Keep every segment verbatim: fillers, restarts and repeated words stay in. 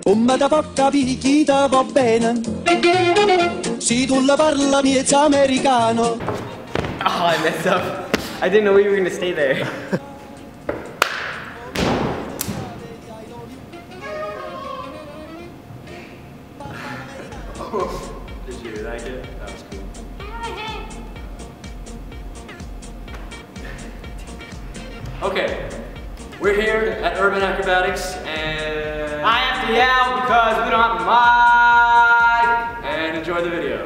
Come da porta picchita va bene. Si tu la parla miezza americano. Oh, I messed up. I didn't know we were going to stay there. Did you like it? That was cool. Okay, we're here at Urban Acrobatics and I have to yell because we don't have a mic. and enjoy the video.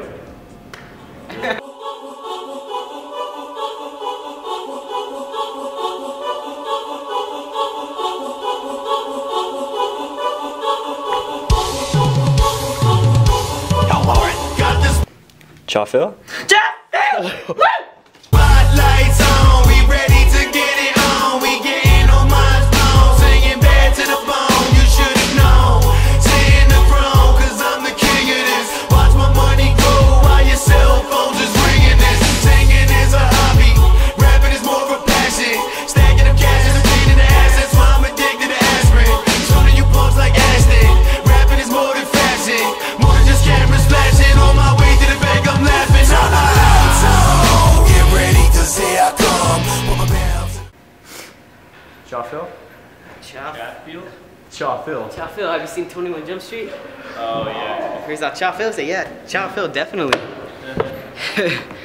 Chafil? Spotlights on, we ready to get it on. We getting on my phone, singing bad to the bone. You should have known. Stay in the throne, cause I'm the king of this. Watch my money go while your cell phone just ringing this. Singing is a hobby, rapping is more of a passion. Stacking up cash is a pain in the ass, that's why I'm addicted to aspirin. Shooting you punks like Ashton. Rapping is more than fashion, more than just cameras flashing. On my way to the bank, I'm laughing. Get ready to see I come. Chafil? Chafil? Chafil. Chafil, have you seen twenty-one Jump Street? Oh yeah. Where's that Chafil? Say yeah, Chafil, definitely.